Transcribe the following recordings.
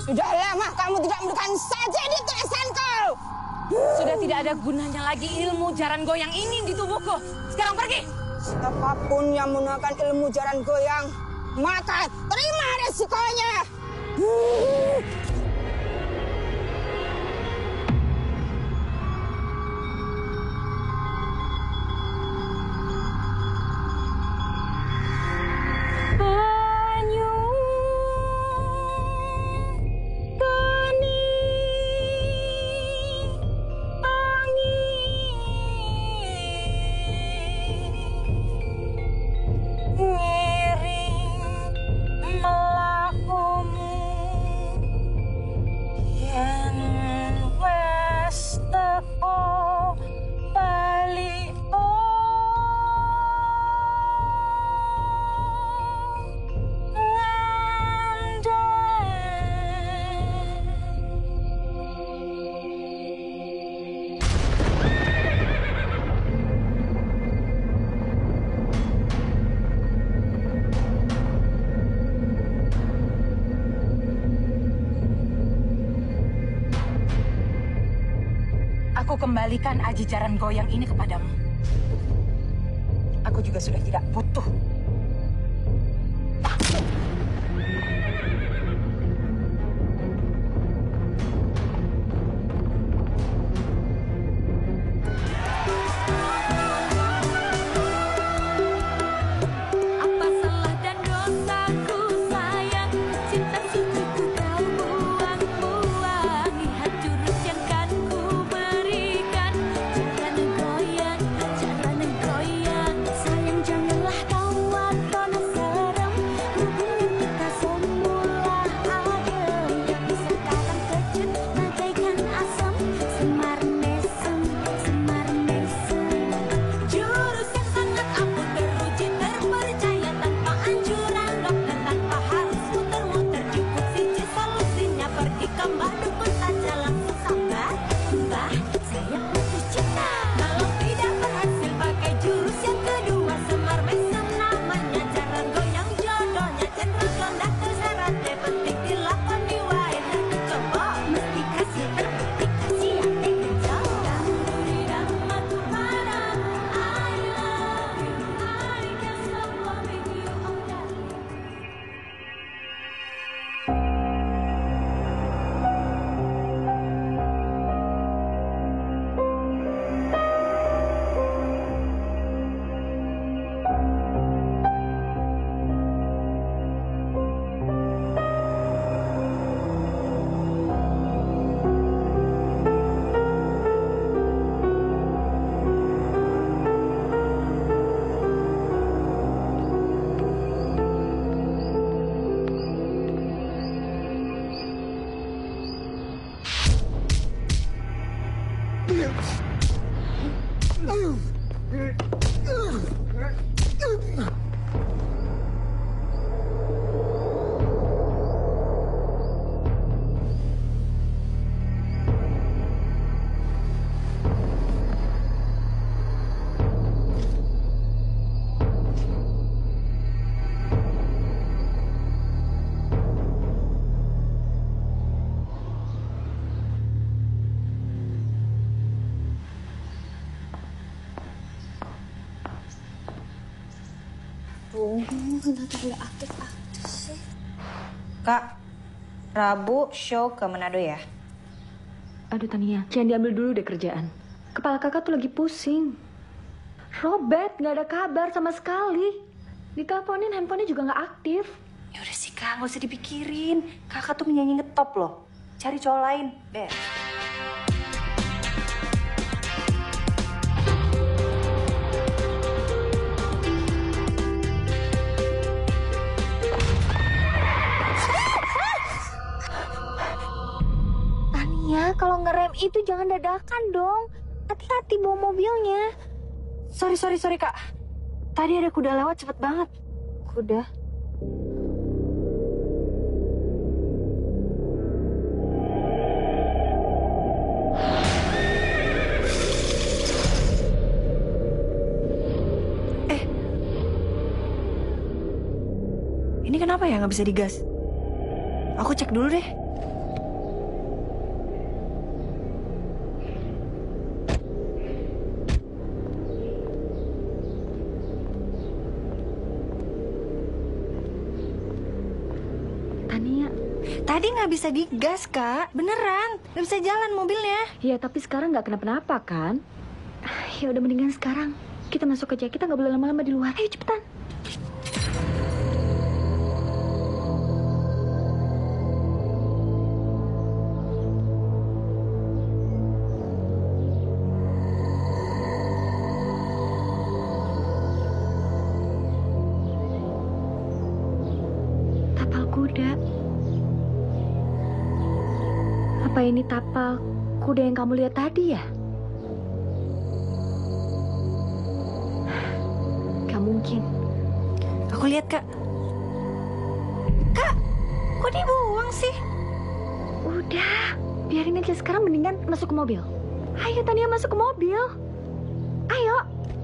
Sudah lama kamu tidak memberikan saja di tulisanku. Sudah tidak ada gunanya lagi ilmu jaran goyang ini di tubuhku. Sekarang pergi. Siapapun yang menggunakan ilmu jaran goyang, maka terima resikonya. Aku kembalikan aji jaran goyang ini kepadamu. Aku juga sudah tidak butuh. Kak, Rabu show ke Manado ya? Aduh Tania, jangan diambil dulu deh kerjaan. Kepala kakak tuh lagi pusing. Robert nggak ada kabar sama sekali. Diteleponin handphonenya juga nggak aktif. Ya udah sih Kak, nggak usah dipikirin. Kakak tuh menyanyi ngetop loh. Cari cowok lain, Ber. Kalau ngerem itu jangan dadakan dong. Hati-hati bawa mobilnya. Sorry Kak. Tadi ada kuda lewat cepet banget. Kuda? Ini kenapa ya nggak bisa digas? Aku cek dulu deh. Tadi nggak bisa digas, Kak. Beneran, nggak bisa jalan mobilnya. Ya, tapi sekarang nggak kenapa-napa kan? Ya udah mendingan sekarang kita masuk aja. Kita nggak boleh lama-lama di luar. Ayo cepetan. Tapal kuda. Apa ini tapal kuda yang kamu lihat tadi ya? Gak mungkin. Aku lihat, Kak. Kak, kok dibuang sih? Udah, biarin aja. Sekarang mendingan masuk ke mobil. Ayo Tania, masuk ke mobil. Ayo.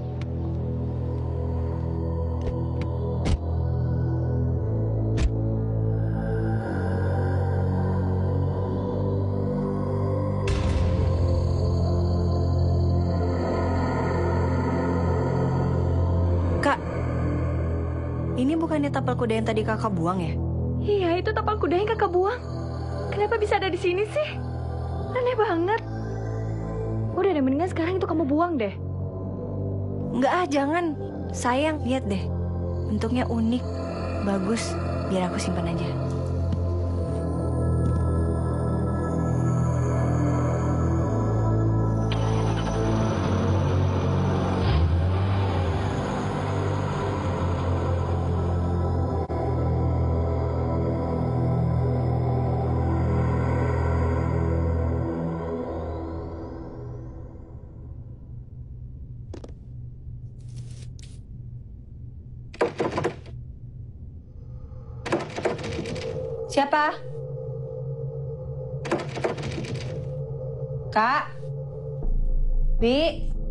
Kak, ini bukannya tapal kuda yang tadi kakak buang ya? Iya, itu tapal kuda yang kakak buang. Kenapa bisa ada di sini sih? Aneh banget. Udah deh, mendingan sekarang itu kamu buang deh. Enggak ah, jangan. Sayang, lihat deh. Bentuknya unik, bagus. Biar aku simpan aja. Siapa? Kak? Bi?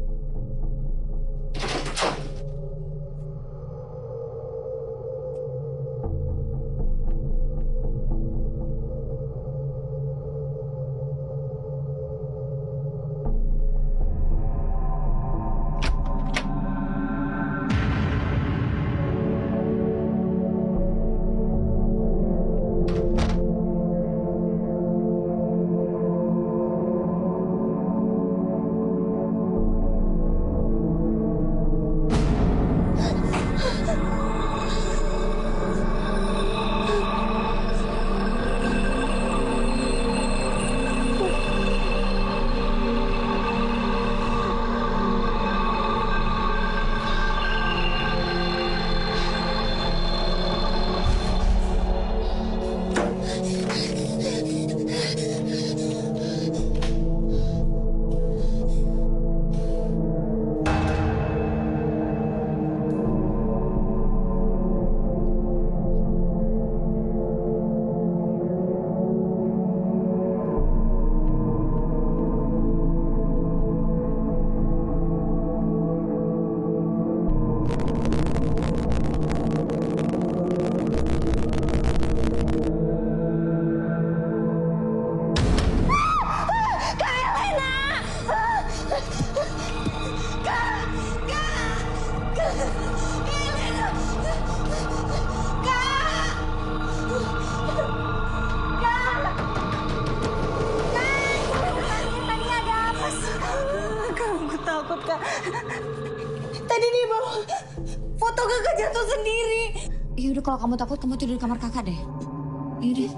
Takut, Kak. Tadi dia bawa foto kakak jatuh sendiri. Yaudah, kalau kamu takut, kamu tidur di kamar kakak deh. Yaudah.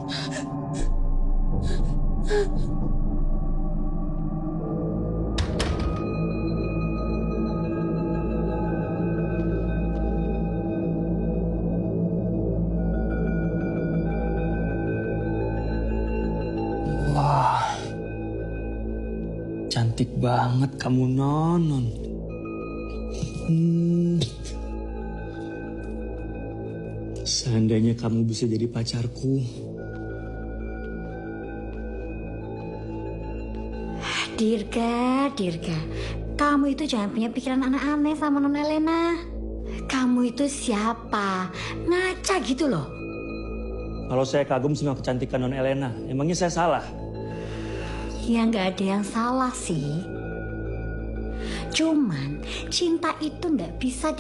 Wah, cantik banget kamu, Non. Seandainya kamu bisa jadi pacarku. Dirga, kamu itu jangan punya pikiran aneh-aneh sama Non Elena. Kamu itu siapa? Ngaca gitu loh. Kalau saya kagum sama kecantikan Non Elena, emangnya saya salah? Ya nggak ada yang salah sih. Cuman cinta itu nggak bisa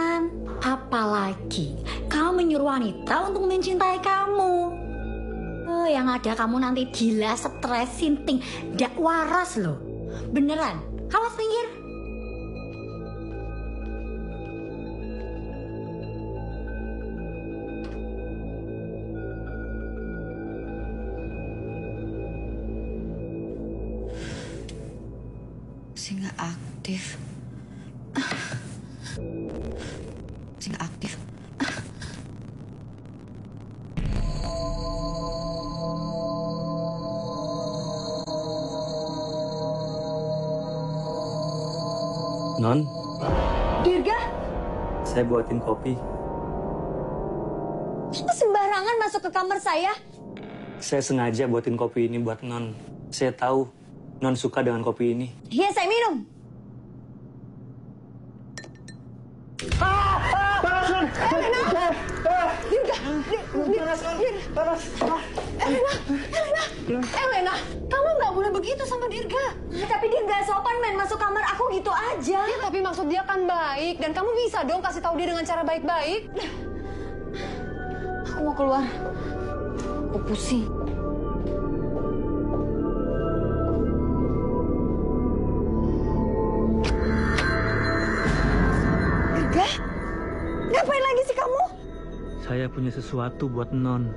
dipaksakan. Apalagi kamu menyuruh wanita untuk mencintai kamu. yang ada kamu nanti gila, stres, sinting, ndak waras loh. Beneran. Awas minggir. Masih nggak aktif. Masih nggak aktif. Non, Dirga, saya buatin kopi. kamu sembarangan masuk ke kamar saya. Saya sengaja buatin kopi ini buat Non. Saya tahu Non suka dengan kopi ini. Iya, saya minum. Elena, kamu nggak boleh begitu sama Dirga. Tapi dia nggak sopan main masuk kamar aku gitu aja. Ya, tapi maksud dia kan baik. Dan kamu bisa dong kasih tahu dia dengan cara baik-baik. Aku mau keluar. Aku pusing. Dirga, ngapain lagi sih kamu? Saya punya sesuatu buat Non.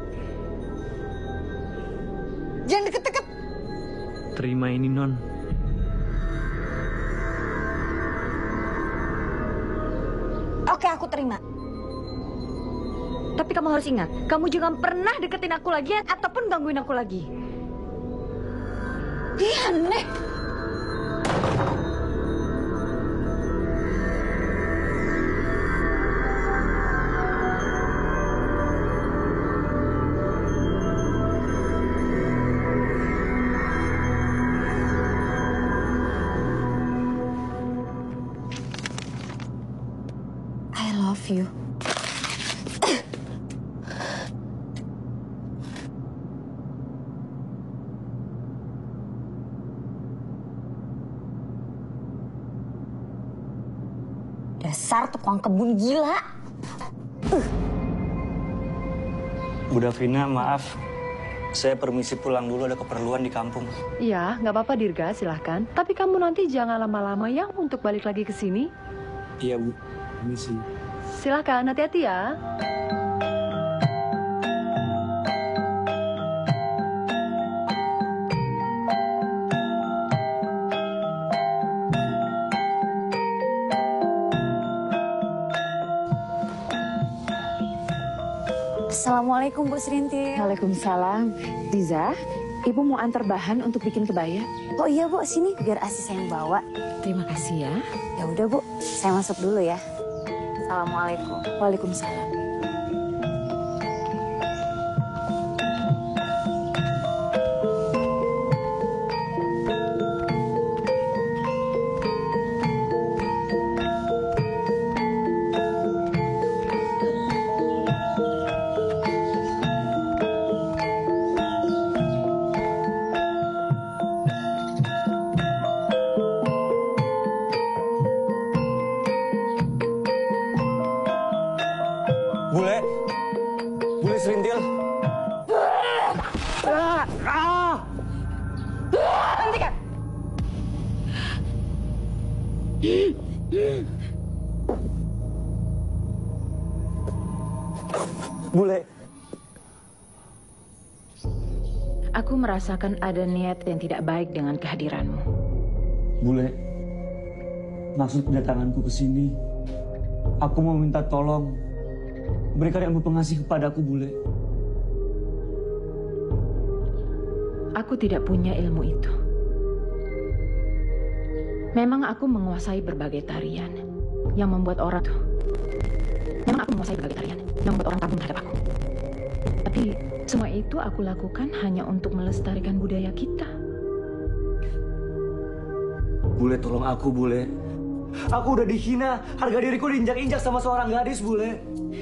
Jangan deket-deket. Terima ini, Non. Oke, aku terima. Tapi kamu harus ingat, kamu jangan pernah deketin aku lagi ataupun gangguin aku lagi. Dia aneh. I love you. Dasar tukang kebun gila. Bu Davina, maaf. Saya permisi pulang dulu, ada keperluan di kampung. Iya, nggak apa-apa Dirga, silahkan. Tapi kamu nanti jangan lama-lama ya untuk balik lagi ke sini. Iya, Bu. Permisi. Silahkan, hati-hati ya. Assalamualaikum Bu Serintil. Waalaikumsalam. Diza, Ibu mau antar bahan untuk bikin kebaya. Oh iya Bu, sini biar Asi saya yang bawa. Terima kasih ya. Ya udah Bu, saya masuk dulu ya. Assalamualaikum. Waalaikumsalam. Bule Serintil. Hentikan. Bule. Aku merasakan ada niat yang tidak baik dengan kehadiranmu. Bule, maksud kedatanganku ke sini, aku mau minta tolong. Berikan ilmu pengasih kepadaku, Bule. Aku tidak punya ilmu itu. Memang aku menguasai berbagai tarian yang membuat orang tuh. Memang aku menguasai berbagai tarian yang membuat orang kagum terhadap aku. Tapi semua itu aku lakukan hanya untuk melestarikan budaya kita. Bule, tolong aku, Bule. Aku udah dihina, harga diriku diinjak-injak sama seorang gadis, Bule.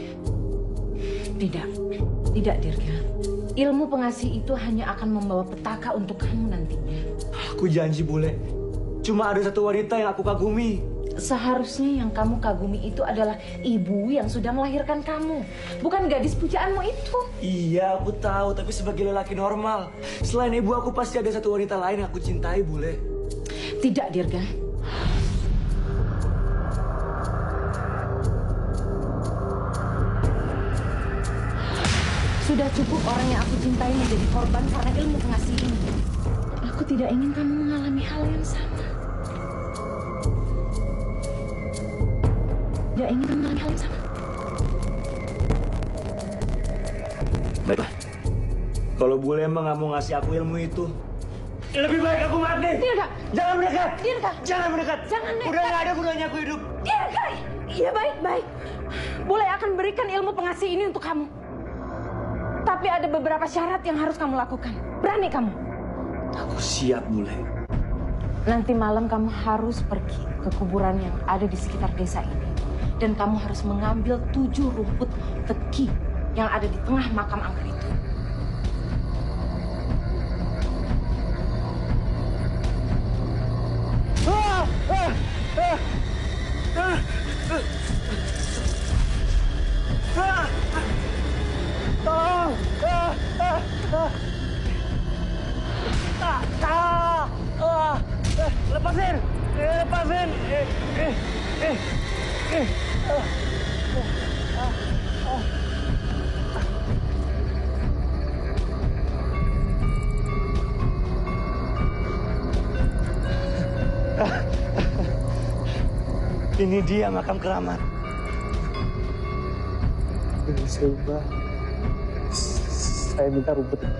Tidak Dirga. Ilmu pengasih itu hanya akan membawa petaka untuk kamu nantinya. Aku janji, Bule. Cuma ada satu wanita yang aku kagumi. Seharusnya yang kamu kagumi itu adalah ibu yang sudah melahirkan kamu, bukan gadis pujaanmu itu. Iya, aku tahu. Tapi sebagai lelaki normal, selain ibu aku pasti ada satu wanita lain yang aku cintai, Bule. Tidak, Dirga. Sudah cukup orang yang aku cintai menjadi korban karena ilmu pengasih ini. Aku tidak ingin kamu mengalami hal yang sama. Tidak ingin kamu mengalami hal yang sama. Baiklah. Kalau Bule emang nggak mau ngasih aku ilmu itu, lebih baik aku mati. Dirga! Jangan mendekat! Dirga! Jangan mendekat! Jangan dekat! Udah nggak ada gunanya aku hidup. Dirga! Iya, baik-baik. Bule akan berikan ilmu pengasih ini untuk kamu. Tapi ada beberapa syarat yang harus kamu lakukan. Berani kamu? Aku siap, Bule. Nanti malam kamu harus pergi ke kuburan yang ada di sekitar desa ini. Dan kamu harus mengambil 7 rumput teki yang ada di tengah makam angker itu. Lepasin! Lepasin! Ini dia makam keramat. Coba. Saya minta rumput itu.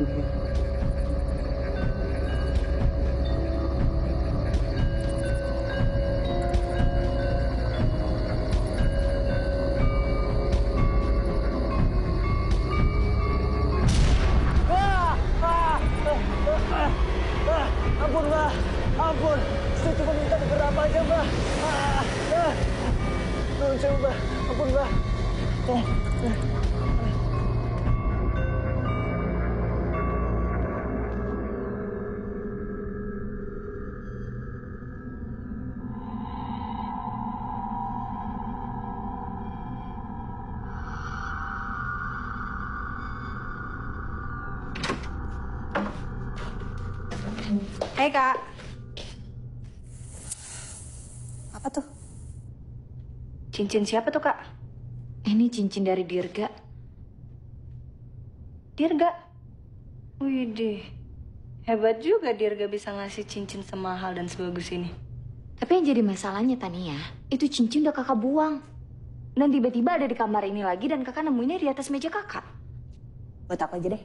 Ampun, Mbak. Ampun. Saya cuma minta beberapa aja, Mbak. Nuhun sewu, Mbak. Ampun, Mbak. Hei, Kak. Apa tuh? Cincin siapa tuh, Kak? Ini cincin dari Dirga. Dirga. Widih. Hebat juga Dirga bisa ngasih cincin semahal dan sebagus ini. Tapi yang jadi masalahnya, Tania, itu cincin udah kakak buang. Dan tiba-tiba ada di kamar ini lagi dan kakak nemuinnya di atas meja kakak. Buat aku aja deh.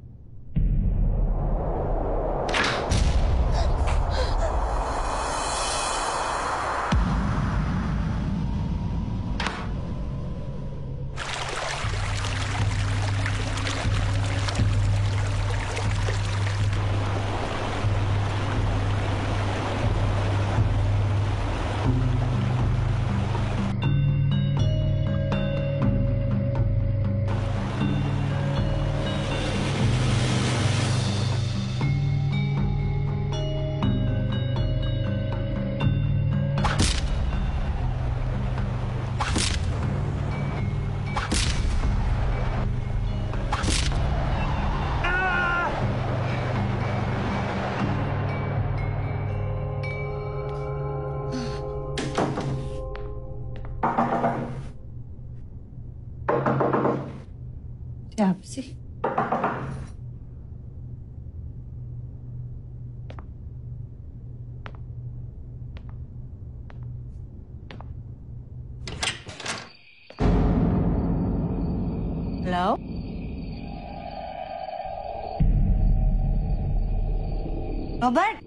Siapa sih? Halo? Robert?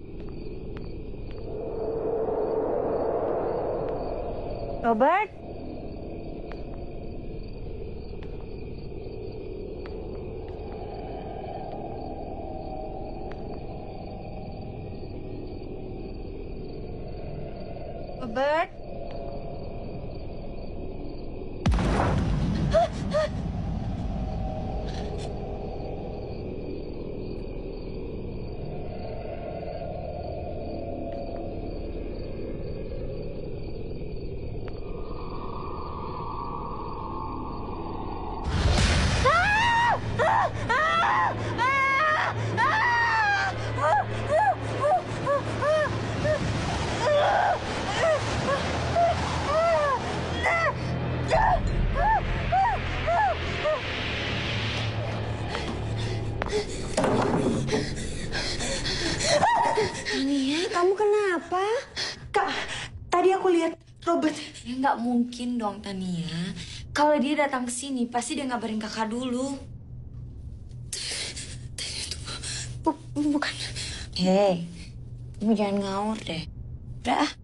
Robert? Robert? aku lihat Robert. Ya nggak mungkin dong Tania. Kalau dia datang ke sini pasti dia ngabarin kakak dulu. Bukan. Hei, kamu jangan ngawur deh. Udah ah.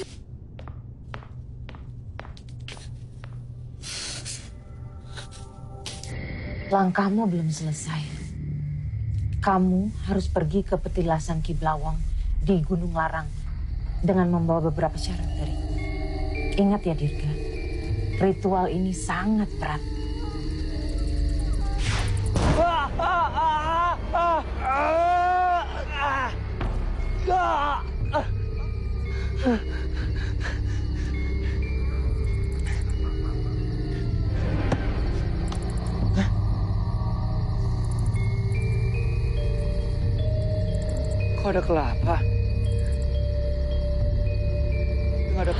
Langkahmu belum selesai. Kamu harus pergi ke petilasan Ki Blawong di Gunung Larang dengan membawa beberapa syarat dariku. Ingat ya Dirga, ritual ini sangat berat. Kok ada kelapa? Nggak ada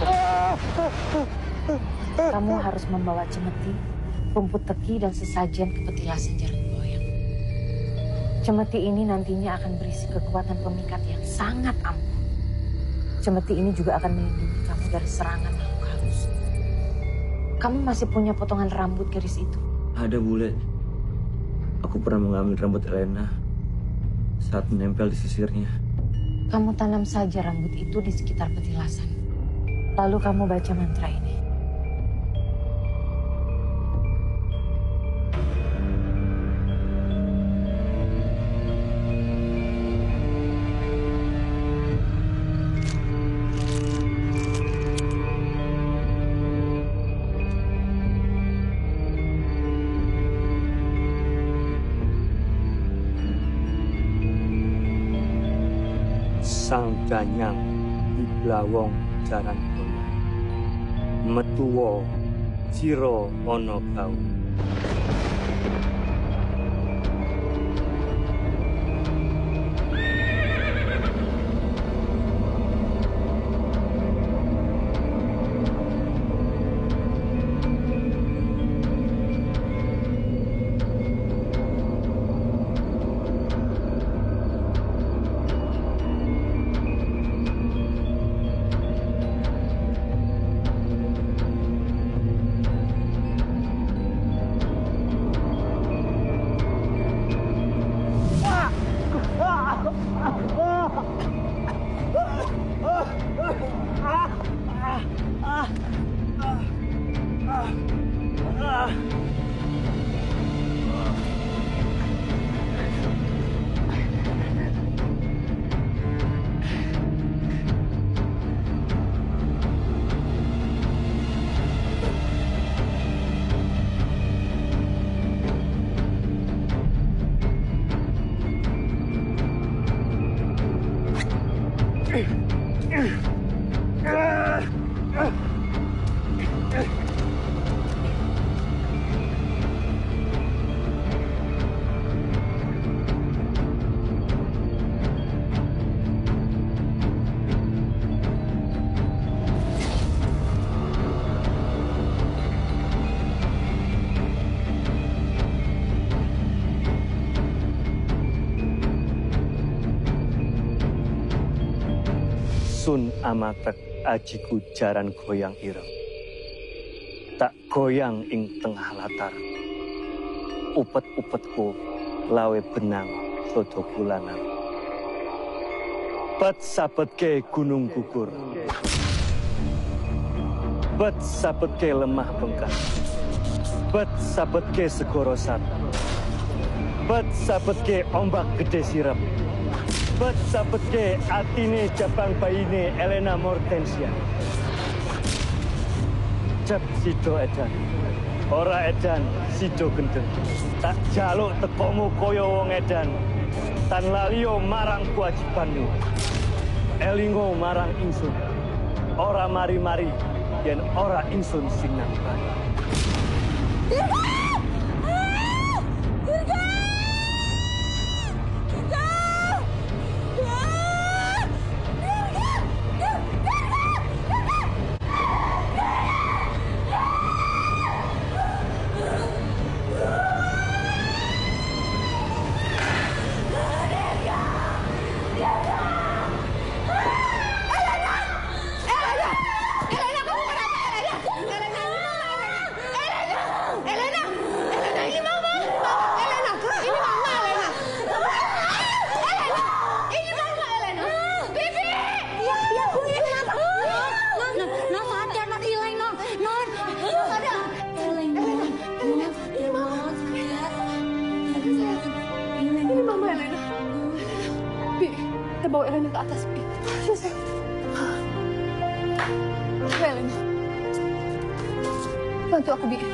Kamu harus membawa cemeti, rumput teki, dan sesajen ke petilasan Jaran Goyang. Cemeti ini nantinya akan berisi kekuatan pemikat yang sangat ampuh. Cemeti ini juga akan melindungi kamu dari serangan makhluk halus. Kamu masih punya potongan rambut gadis itu? Ada bule. Aku pernah mengambil rambut Elena saat menempel di sisirnya. Kamu tanam saja rambut itu di sekitar petilasan. Lalu kamu baca mantra ini. Sang Danyang Ki Blawong Jaran Goyang, metuwa sira ana gau. Sun amatek ajiku Jaran Goyang ireng. Tak goyang ing tengah latar. Upet-upetku lawe benang sodo bulanan. Bet sabetke gunung gugur. Bet sabetke lemah bengkak. Bet sabetke segoro sat. Bet sabetke ombak gede sirep. Bet sabetke atine jabang bayine Elena Mortensia. Jab sido edan, ora edan sido gendeng. Tak jaluk tekomu koyo wong edan, tan lalio marang kewajibanmu. Elingo marang ingsun, ora mari-mari yen ora ingsun sing nambani. Elena ke atas, Bi. Ya, sayang. Elena. Bantu aku, Bi.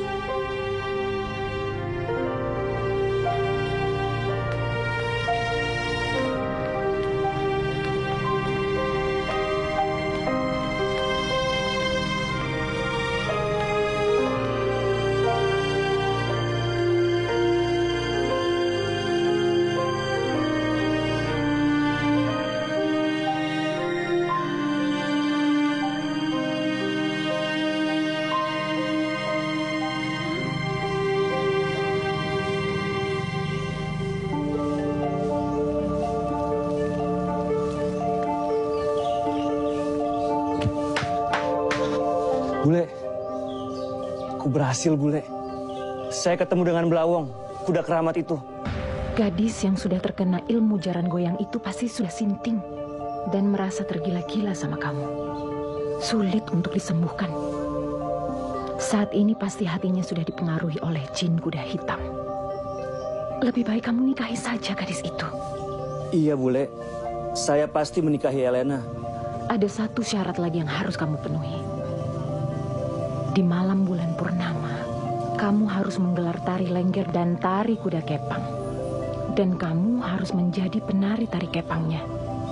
Bule, aku berhasil, Bule. Saya ketemu dengan Blawong, kuda keramat itu. Gadis yang sudah terkena ilmu jaran goyang itu pasti sudah sinting dan merasa tergila-gila sama kamu. Sulit untuk disembuhkan. Saat ini pasti hatinya sudah dipengaruhi oleh jin kuda hitam. Lebih baik kamu nikahi saja gadis itu. Iya, Bule. Saya pasti menikahi Elena. Ada satu syarat lagi yang harus kamu penuhi. Di malam bulan purnama, kamu harus menggelar tari lengger dan tari kuda kepang. Dan kamu harus menjadi penari tari kepangnya.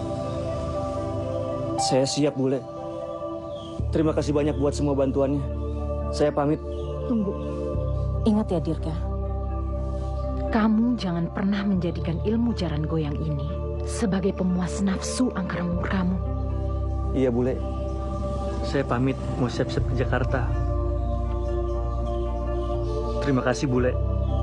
Saya siap, Bule. Terima kasih banyak buat semua bantuannya. Saya pamit. Tunggu. Ingat ya, Dirga. Kamu jangan pernah menjadikan ilmu jaran goyang ini sebagai pemuas nafsu angkara murka kamu. Iya, Bule. Saya pamit mau siap-siap ke Jakarta. Terima kasih, Bule.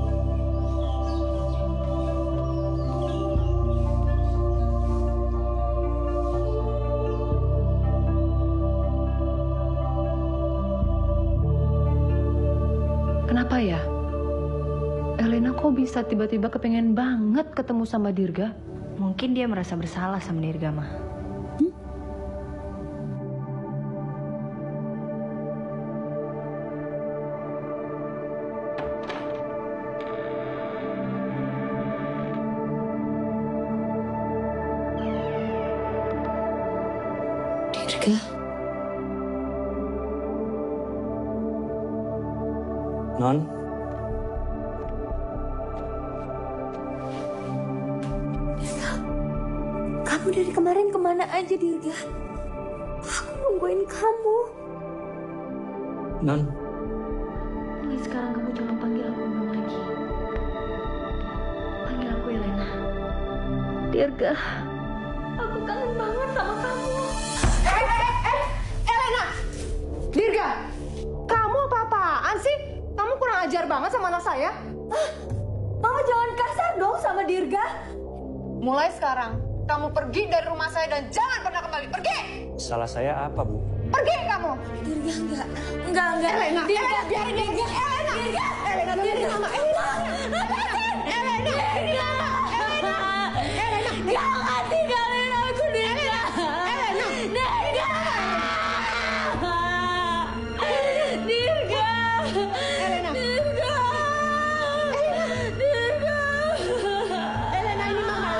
Kenapa ya? Elena kok bisa tiba-tiba kepengen banget ketemu sama Dirga? Mungkin dia merasa bersalah sama Dirga, Ma. Dirga. Non? Kamu dari kemarin kemana aja, Dirga? Aku nungguin kamu. Non? Mulai sekarang kamu jangan panggil aku Non lagi. Panggil aku Elena. Dirga, aku kangen banget sama kamu. Elena! Dirga! Kamu apa-apaan sih? Kamu kurang ajar banget sama anak saya. Mama jangan kasar dong sama Dirga. Mulai sekarang, kamu pergi dari rumah saya dan jangan pernah kembali. Pergi! Salah saya apa, Bu? Pergi kamu! Dirga, enggak. Elena, Dirga, biarin dia. Dirga, Elena, Elena, Dirga, Elena, jangan tinggalin aku, Dirga. Dirga! Dirga! Elena. Dirga! Dirga! Elena, ini Mama,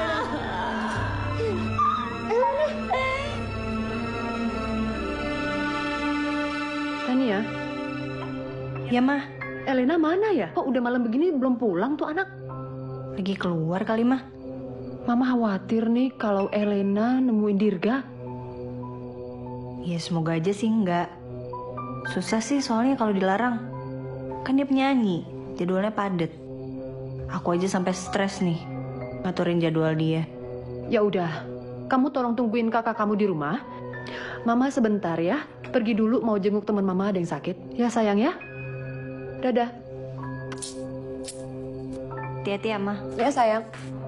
Tania, Ya, Ma. Elena mana ya? Kok udah malam begini belum pulang tuh anak? Lagi keluar kali, Ma. Mama khawatir nih kalau Elena nemuin Dirga. Ya, semoga aja sih enggak. Susah sih soalnya kalau dilarang. Kan dia penyanyi, jadwalnya padet. Aku aja sampai stres nih ngaturin jadwal dia. Ya udah, kamu tolong tungguin kakak kamu di rumah. Mama sebentar ya, pergi dulu mau jenguk teman Mama ada yang sakit. Ya sayang ya. Dadah. Hati-hati ya, Ma. Ya sayang.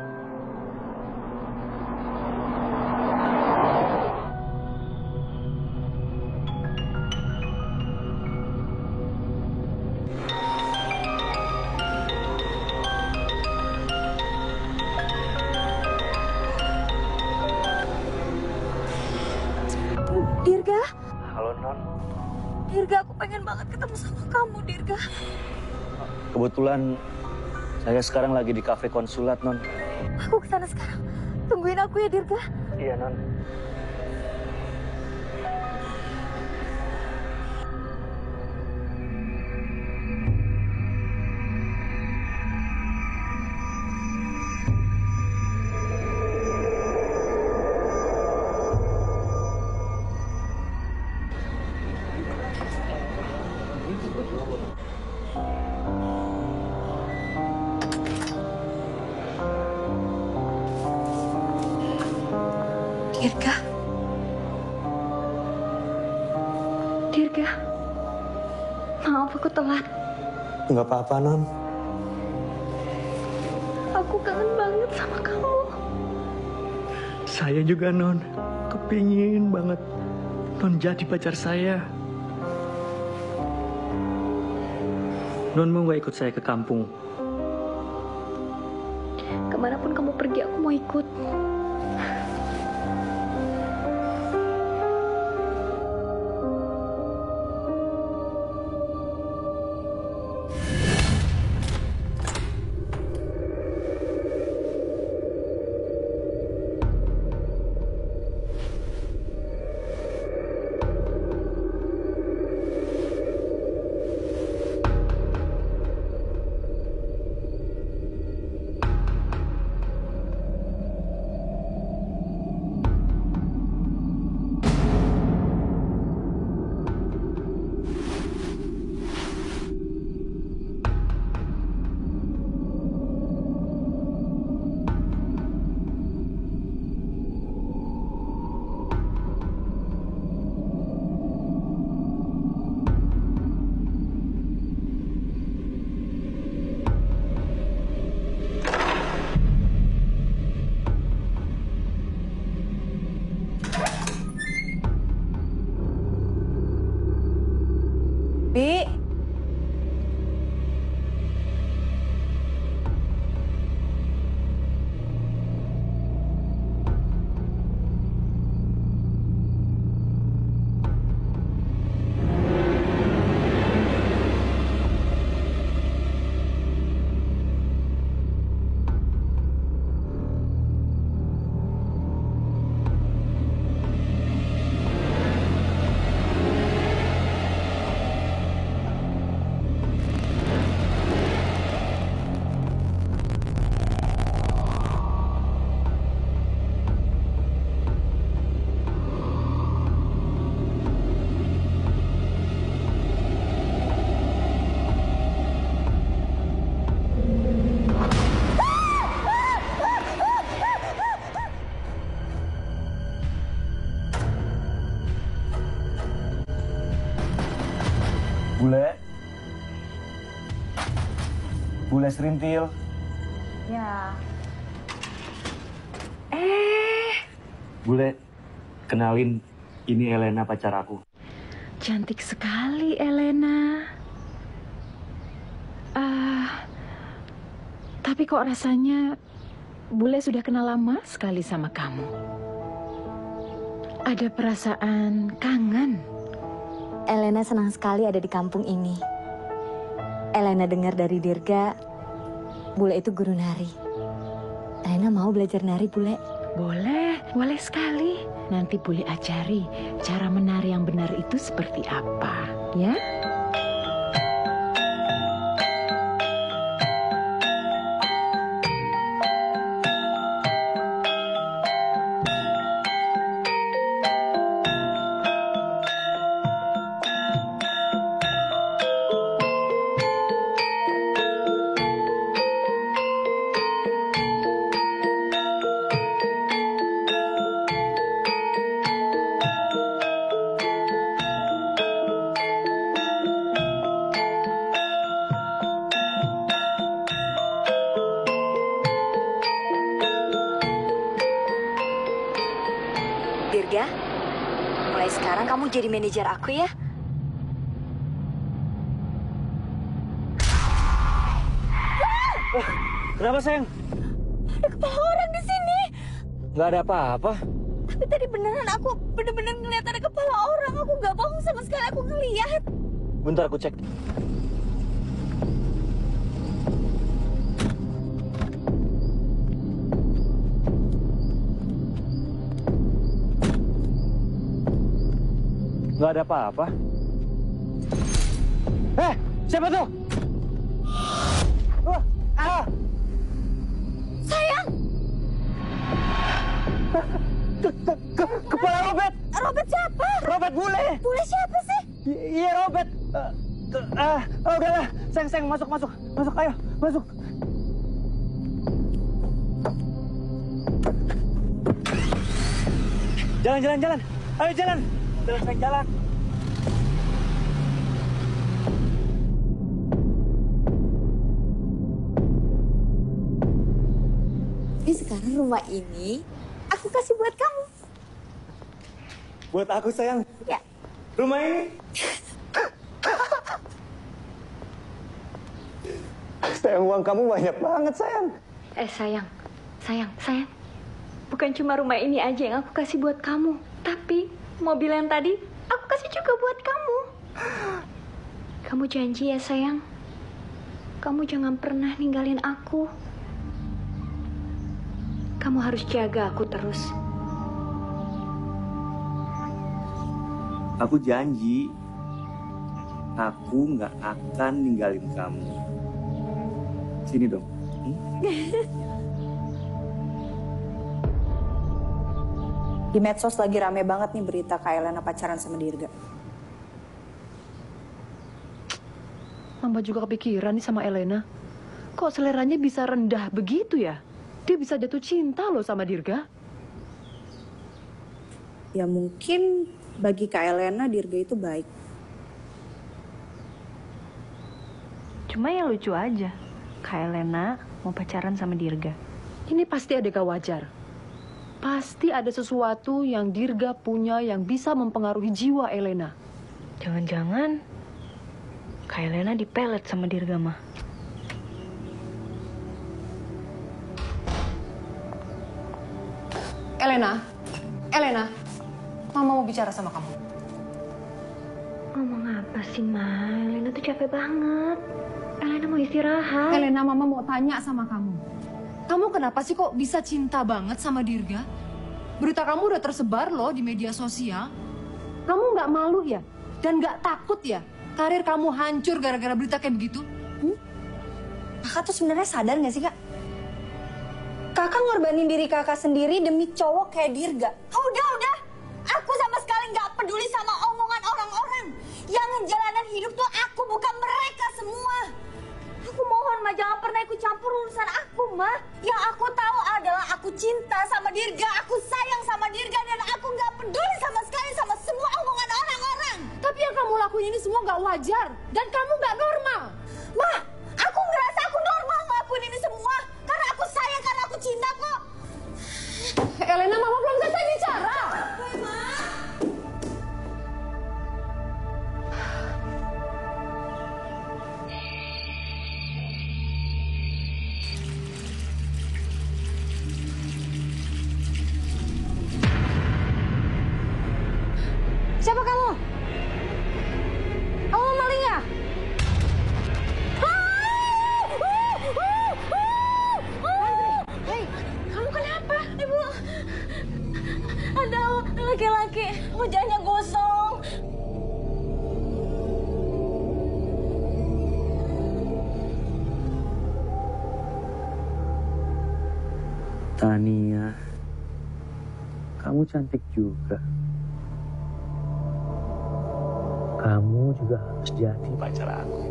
Dirga? Halo, Non. Dirga, aku pengen banget ketemu sama kamu, Dirga. Kebetulan saya sekarang lagi di kafe konsulat, Non. Aku kesana sekarang. Tungguin aku ya, Dirga. Iya, Non. Dirga. Dirga. Maaf aku telat. Nggak apa-apa, Non. Aku kangen banget sama kamu. Saya juga, Non. Kepingin banget Non jadi pacar saya. Non mau nggak ikut saya ke kampung? Kemanapun kamu pergi, aku mau ikut. Bi. Bule serintil. Ya. Bule, kenalin, ini Elena pacar aku. Cantik sekali Elena. Tapi kok rasanya Bule sudah kenal lama sekali sama kamu. Ada perasaan kangen. Elena senang sekali ada di kampung ini. Elena dengar dari Dirga, Bule itu guru nari. Elena mau belajar nari, Bule. Boleh, boleh sekali. Nanti Bule ajari cara menari yang benar itu seperti apa, ya? Dirga, mulai sekarang kamu jadi manajer aku ya. Kenapa, sayang? Ada kepala orang di sini. Nggak ada apa-apa. Tapi tadi beneran aku bener-bener ngeliat ada kepala orang. Aku nggak bohong sama sekali, aku ngeliat. Bentar aku cek. Nggak ada apa-apa. Siapa tuh? Sayang! Kepala Robert! Robert siapa? Robert bule! Bule siapa sih? Iya Robert. Udahlah, sayang masuk, ayo, masuk. Jalan. Ayo jalan, sayang, jalan. Tapi sekarang rumah ini aku kasih buat kamu. Buat aku sayang. Ya. Rumah ini. Sayang, uang kamu banyak banget sayang. Sayang. Bukan cuma rumah ini aja yang aku kasih buat kamu. Tapi mobil yang tadi aku kasih juga buat kamu. Kamu janji ya sayang? Kamu jangan pernah ninggalin aku. Kamu harus jaga aku terus. Aku janji, aku nggak akan ninggalin kamu. Sini dong. Di medsos lagi rame banget nih berita Kak Elena pacaran sama Dirga. Mama juga kepikiran nih sama Elena. Kok seleranya bisa rendah begitu ya? Dia bisa jatuh cinta loh sama Dirga. Ya mungkin bagi Kak Elena Dirga itu baik. Cuma yang lucu aja, Kak Elena mau pacaran sama Dirga. Ini pasti ada gak wajar. Pasti ada sesuatu yang Dirga punya yang bisa mempengaruhi jiwa Elena. Jangan-jangan Kak Elena dipelet sama Dirga mah. Elena, Mama mau bicara sama kamu. Ngomong apa sih, Ma? Elena tuh capek banget. Elena mau istirahat. Elena, Mama mau tanya sama kamu. Kamu kenapa sih kok bisa cinta banget sama Dirga? Berita kamu udah tersebar loh di media sosial. Kamu nggak malu ya? Dan nggak takut ya? Karir kamu hancur gara-gara berita kayak begitu? Kakak tuh sebenarnya sadar nggak sih Kak? Kakak ngorbanin diri kakak sendiri demi cowok kayak Dirga. Udah. Aku sama sekali nggak peduli sama omongan orang-orang. Yang ngejalanin hidup tuh aku, bukan mereka semua. Aku mohon, Ma, jangan pernah ikut campur urusan aku, Ma. Yang aku tahu adalah aku cinta sama Dirga, aku sayang sama Dirga, dan aku nggak peduli sama sekali sama semua omongan orang-orang. Tapi yang kamu lakuin ini semua nggak wajar. Dan kamu nggak normal. Ma, aku ngerasa aku normal ngelakuin ini semua. Karena aku sayang, karena aku cinta kok. Elena, Mama belum selesai bicara. Siapa kamu? Kamu maling ya? Hei, kamu kenapa? Ibu, ada laki-laki wajahnya gosong. Tania, kamu cantik juga. Kamu juga harus jadi pacar aku.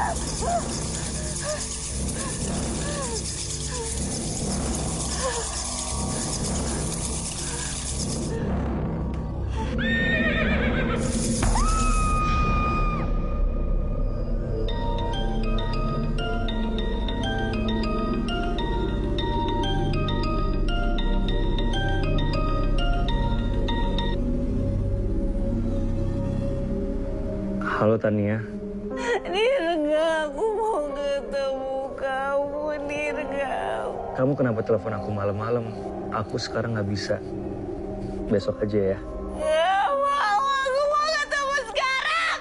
Halo Tania. Dirga, aku mau ketemu kamu, Dirga. Kamu kenapa telepon aku malam-malam? Aku sekarang nggak bisa. Besok aja ya. Gak mau, aku mau ketemu sekarang.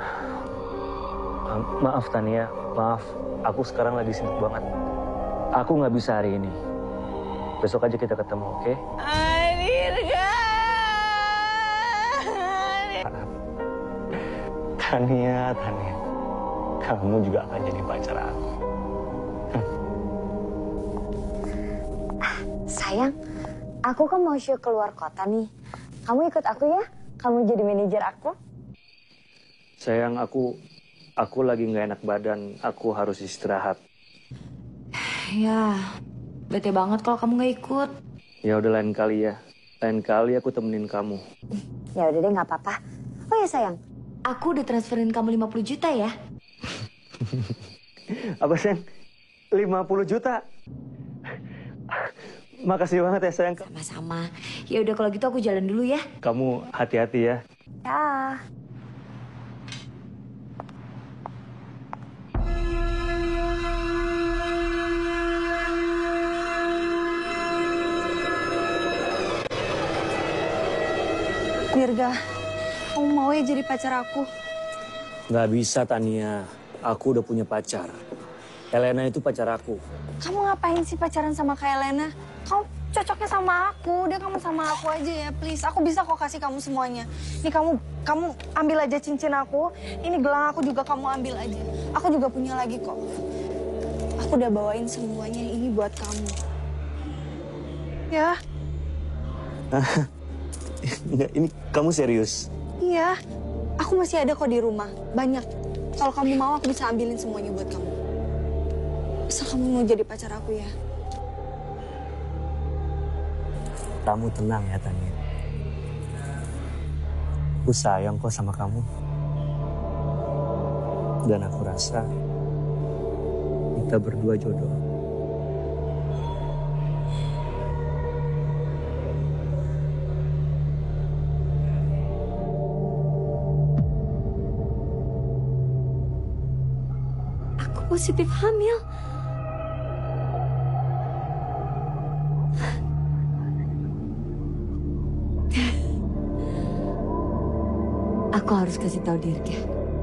Maaf Tania, maaf. Aku sekarang lagi sibuk banget. Aku nggak bisa hari ini. Besok aja kita ketemu, oke? Dirga. Tania, kamu juga akan jadi pacar aku. Sayang, aku kan mau show keluar kota nih. Kamu ikut aku ya? Kamu jadi manajer aku? Sayang, aku lagi nggak enak badan. Aku harus istirahat. Ya, bete banget kalau kamu nggak ikut. Ya udah lain kali ya. Lain kali aku temenin kamu. Ya udah deh, nggak apa-apa. Oh ya sayang, aku udah transferin kamu 50 juta ya. Apa sayang? 50 juta? Makasih banget ya sayang. Sama-sama. Ya udah kalau gitu aku jalan dulu ya. Kamu hati-hati ya. Ya. Dirga, kamu mau ya jadi pacar aku? Nggak bisa Tania. Aku udah punya pacar. Elena itu pacar aku. Kamu ngapain sih pacaran sama Kak Elena? Kamu cocoknya sama aku, udah kamu sama aku aja ya, please. Aku bisa kok kasih kamu semuanya. Ini kamu ambil aja cincin aku, ini gelang aku juga kamu ambil aja. Aku juga punya lagi kok. Aku udah bawain semuanya ini buat kamu. Ya? Enggak, ini kamu serius? Iya, aku masih ada kok di rumah, banyak. Kalau kamu mau aku bisa ambilin semuanya buat kamu. Asal kamu mau jadi pacar aku ya. Kamu tenang ya Tania. Aku sayang kok sama kamu. Dan aku rasa kita berdua jodoh. Aku positif hamil. Aku harus kasih tahu Dirga.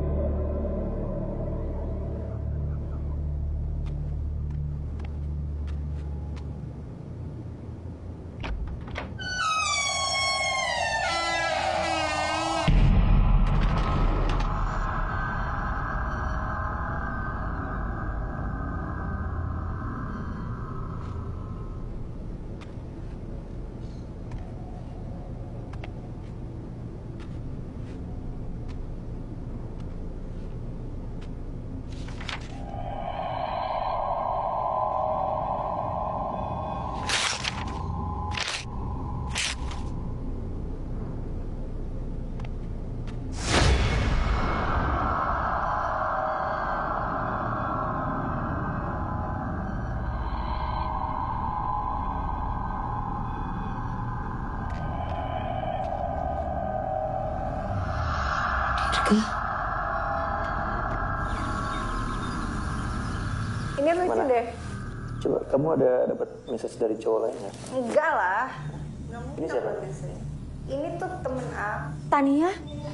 Ini lucu deh. Coba kamu ada dapat message dari cowok lain nggak? Enggak lah. Nggak mungkin Ini siapa? aku message. Ini tuh temen A. Tania,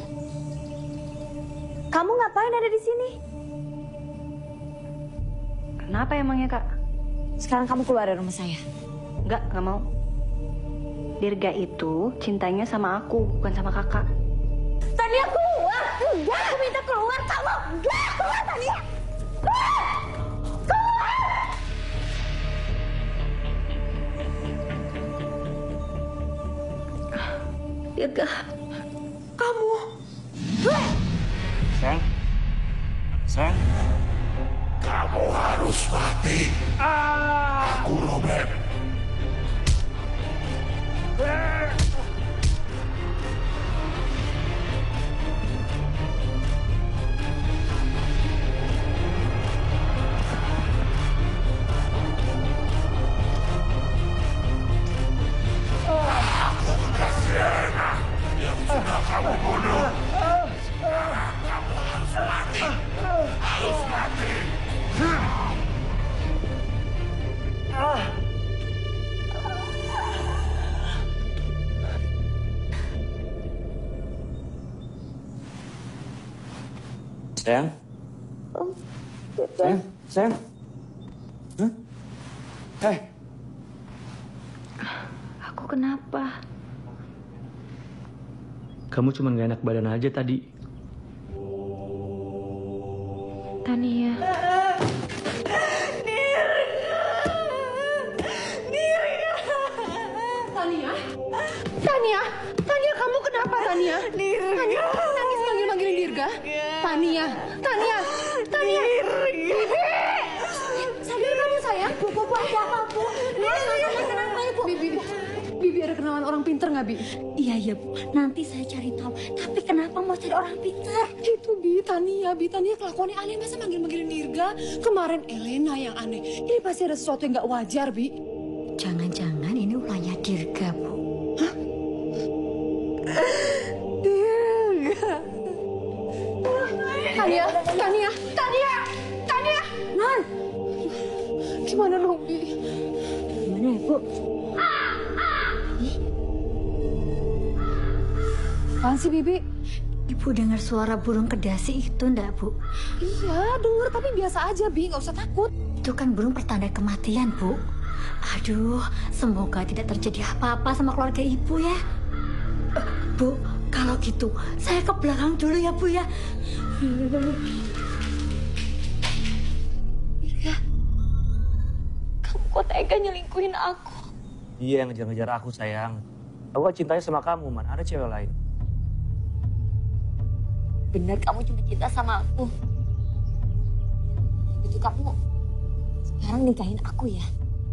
kamu ngapain ada di sini? Kenapa emangnya Kak? Sekarang kamu keluar dari rumah saya. Nggak mau. Dirga itu cintanya sama aku, bukan sama kakak. Tania keluar! Enggak, aku minta keluar kamu! Enggak, keluar Tania! Keluar! Dirga, kamu. Sayang? Sayang? Kamu harus mati. Aku robek. Aku bekas Elena yang sudah kamu bunuh. Kamu harus mati. Harus mati. Sayang? Sayang? Sayang? Hah? Hei! Aku kenapa? Kamu cuma gak enak badan aja tadi. Tania. Tania, kamu kenapa Tania? Tania, nangis manggil-manggilin Dirga. Tania. Bibi! Sadar kamu sayang? Bu, ada apa, Bu? Kenapa ya, Bu? Bibi ada kenalan orang pinter nggak, Bi? Iya, Bu. Nanti saya cari tahu. Tapi kenapa mau cari orang pintar? Itu Tania kelakuannya aneh. Masa manggil-manggilin Dirga? Kemarin Elena yang aneh. Ini pasti ada sesuatu yang nggak wajar, Bi. Jangan-jangan ini ulahnya Dirga, Bu. Hah? Tania! Non! Gimana dong, Bi? Gimana ya, Bu? Apaan sih, Bibi? Ibu dengar suara burung kedasi itu enggak, Bu? Iya, dengar tapi biasa aja, Bi. Nggak usah takut. Itu kan burung pertanda kematian, Bu. Aduh, semoga tidak terjadi apa-apa sama keluarga Ibu ya. Bu, kalau gitu saya ke belakang dulu ya, Bu ya. Dirga, kamu kok tega nyelingkuhin aku? Iya, yang ngejar-ngejar aku, sayang. Aku kan cintanya sama kamu, mana ada cewek lain. Bener kamu cuma cinta sama aku. Itu kamu sekarang nikahin aku ya?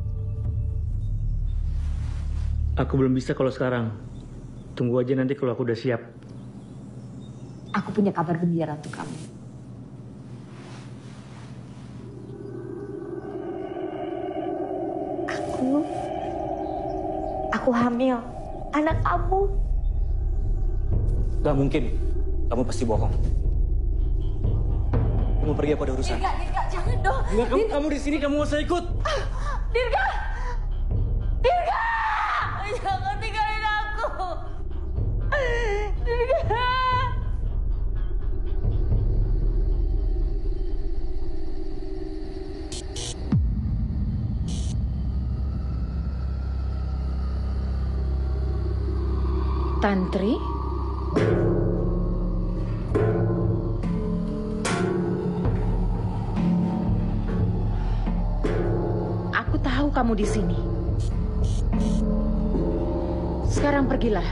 Aku belum bisa kalau sekarang. Tunggu aja nanti kalau aku udah siap. Aku punya kabar gembira untuk kamu. Aku hamil. Anak kamu. Gak mungkin. Kamu pasti bohong. Kamu pergi apa ada urusan? Dirga, jangan dong. Enggak, kamu di sini, kamu gak usah ikut. Dirga! Jangan tinggalin aku. Dirga! Tantri? Aku tahu kamu di sini. Sekarang pergilah.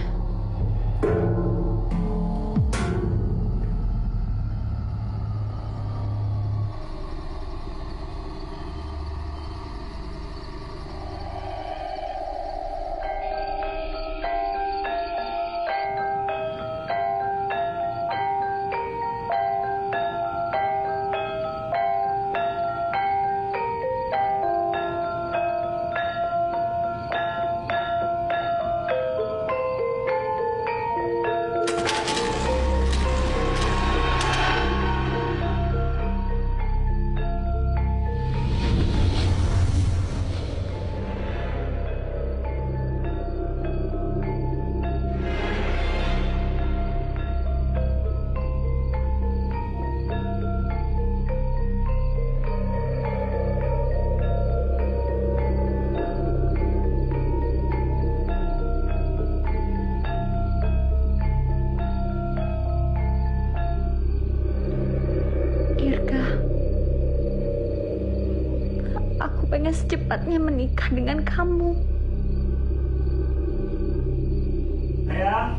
pengen secepatnya menikah dengan kamu. Sayang.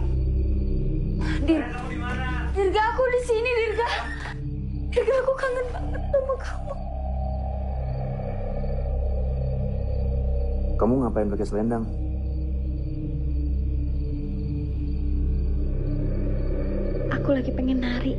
Dirga, aku di sini, Dirga. Dirga, aku kangen banget sama kamu. Kamu ngapain pakai selendang? Aku lagi pengen nari.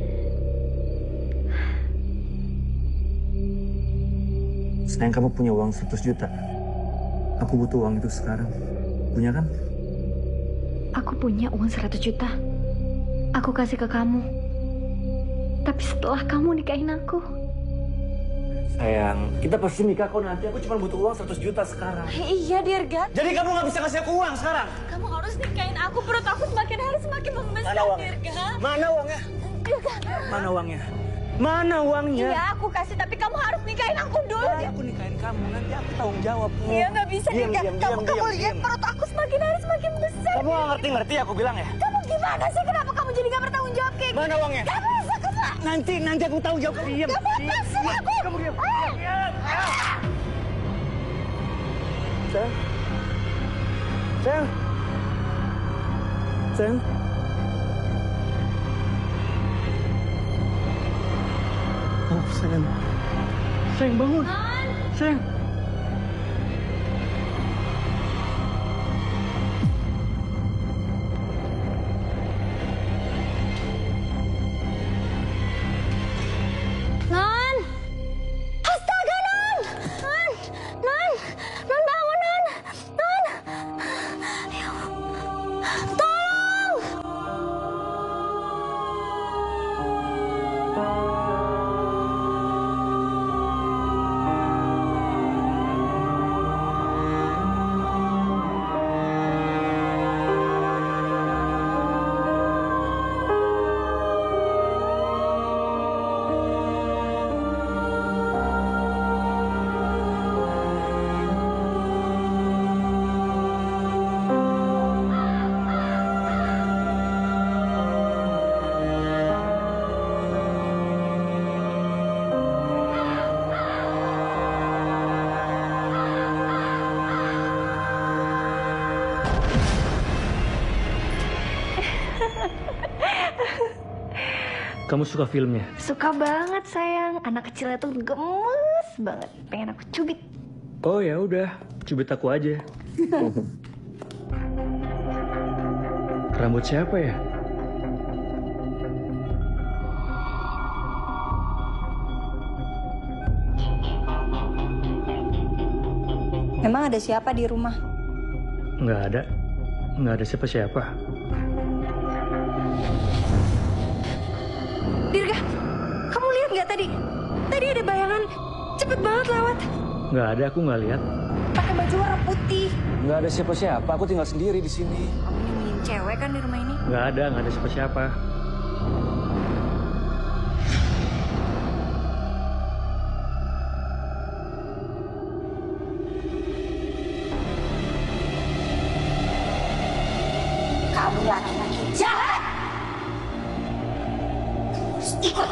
Sayang, kamu punya uang 100 juta. Aku butuh uang itu sekarang. Punya kan? Aku punya uang 100 juta. Aku kasih ke kamu. Tapi setelah kamu nikahin aku. Sayang, kita pasti nikah kok nanti. Aku cuma butuh uang 100 juta sekarang. Iya, Dirga. Jadi kamu nggak bisa kasih aku uang sekarang? Kamu harus nikahin aku. Perut aku semakin hari semakin membesar, Mana uangnya? Dirga. Mana uangnya? Dirga. Mana uangnya? Mana uangnya? Iya, aku kasih. Tapi kamu harus nikahin aku dulu. Aku nikahin kamu. Nanti aku tanggung jawab. Iya, nggak bisa, Dirga. Kamu lihat diam. perut aku semakin hari semakin besar. Kamu nggak ngerti aku bilang ya? Kamu gimana sih? Kenapa kamu jadi nggak bertanggung jawab kayak Mana gini? uangnya? Gak bisa, kamu. Nanti aku tanggung jawab. Diam. Kamu lepasin aku. Kamu diam. Sayang. Sayang. Sayang. Oh, sayang. Sayang, bangun. Sayang. Non! Astaga, Non! Non! Non! Non, bangun, Non! Non! Tolong! Kamu suka filmnya? Suka banget, sayang. Anak kecilnya tuh gemes banget. Pengen aku cubit. Oh ya udah, cubit aku aja. Rambut siapa ya? Memang ada siapa di rumah? Nggak ada siapa-siapa. Dirga, kamu lihat nggak tadi? Tadi ada bayangan cepet banget lewat. Nggak ada, aku nggak lihat. Pakai baju warna putih. Nggak ada siapa-siapa, aku tinggal sendiri di sini. Kamu nyembunyiin cewek kan di rumah ini? Nggak ada siapa-siapa. Kamu laki-laki jahat! Harus ikut.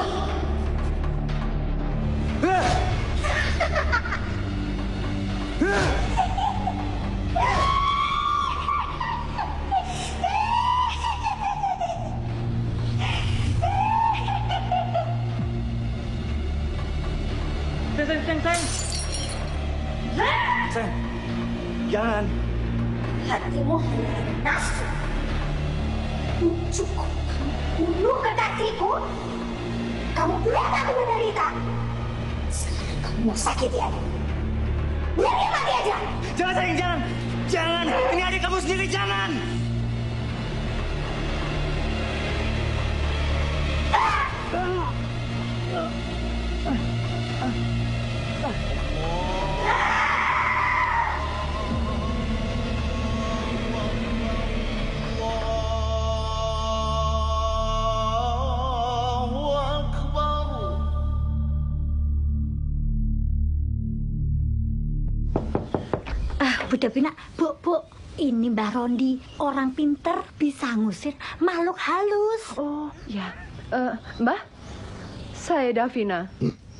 Sayang, jangan. Hatimu hanya nafsu. Cukup kamu bunuh kekasihku. Kamu lihat aku menderita. Sekarang kamu mau sakiti adik. Biar dia mati aja. Jangan, sayang, jangan. Jangan, ini adik kamu sendiri, jangan. Budak Pina, Bu, ini Mbak Rondi, orang pinter bisa ngusir makhluk halus. Oh, ya. Mbak, saya Davina.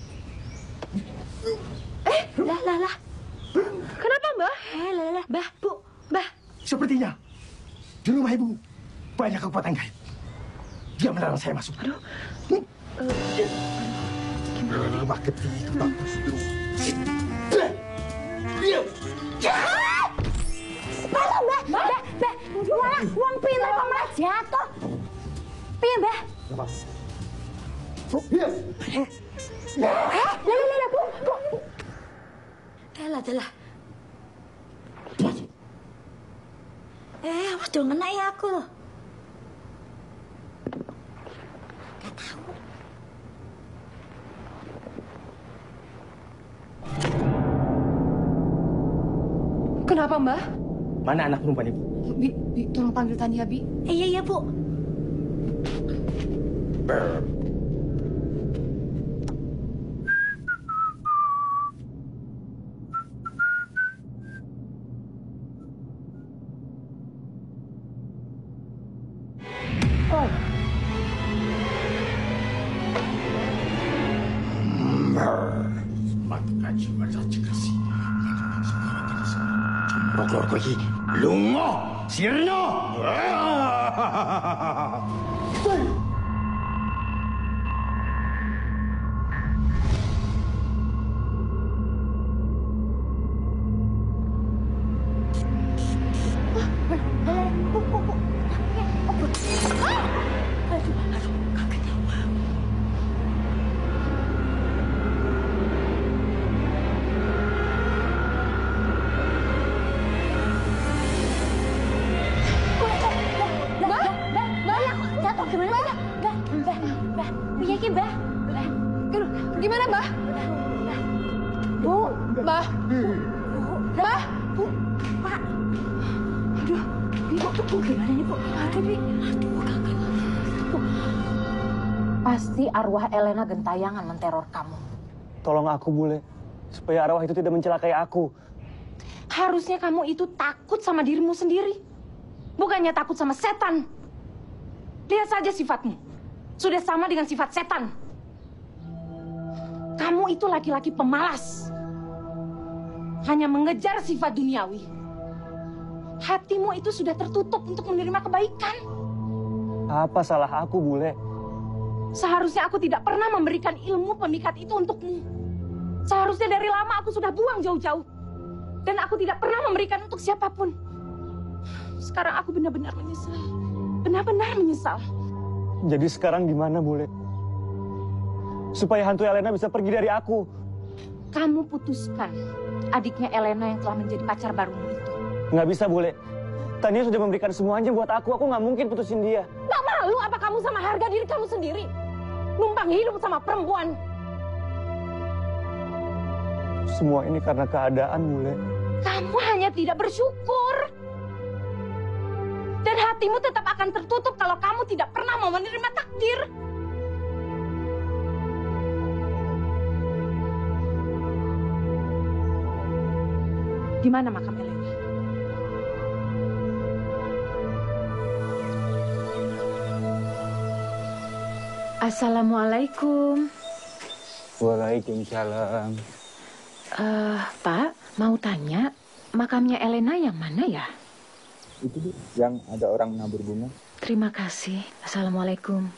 Lah. Kenapa, Mbak? Lah, Mbah, Bu, Mbah. Sepertinya di rumah ibu banyak kekuatan gaib. Dia melarang saya masuk. Aduh. Gimana? Rumah ketiga bagus. Jahat! Walah, uang pinter kok malah jatuh. Piye, Mbah? Bu, yes. Lah, Bu. Dalah. Awas dong ngena ya aku loh. Gak tahu. Kenapa, Mbah? Mana anak perempuan ibu? Bi, tolong panggil Tania, Bi. Iya, Bu. Rokok ini lungo, sirno. Gimana, Mbah? Bu, Mbah. Mbah. Bu. Pak. Aduh, Bu gimana nih, Bu? Aduh, Bi. Aduh, Pasti arwah Elena gentayangan menteror kamu. Tolong aku, Bule. Supaya arwah itu tidak mencelakai aku. Harusnya kamu itu takut sama dirimu sendiri. Bukannya takut sama setan. Lihat saja sifatmu. Sudah sama dengan sifat setan. Kamu itu laki-laki pemalas. Hanya mengejar sifat duniawi. Hatimu itu sudah tertutup untuk menerima kebaikan. Apa salah aku, Bule? Seharusnya aku tidak pernah memberikan ilmu pemikat itu untukmu. Seharusnya dari lama aku sudah buang jauh-jauh. Dan aku tidak pernah memberikan untuk siapapun. Sekarang aku benar-benar menyesal. Benar-benar menyesal. Jadi sekarang gimana, Bule? Supaya hantu Elena bisa pergi dari aku. Kamu putuskan adiknya Elena yang telah menjadi pacar barumu itu. Nggak bisa, Bule. Tania sudah memberikan semuanya buat aku. Aku nggak mungkin putusin dia. Nggak malu apa kamu sama harga diri kamu sendiri? Numpang hidup sama perempuan. Semua ini karena keadaan, Bule. Kamu hanya tidak bersyukur. Dan hatimu tetap akan tertutup kalau kamu tidak pernah mau menerima takdir. Di mana makam Elena? Assalamualaikum. Waalaikumsalam. Pak, mau tanya, makamnya Elena yang mana ya? Itu yang ada orang nabur bunga. Terima kasih. Assalamualaikum.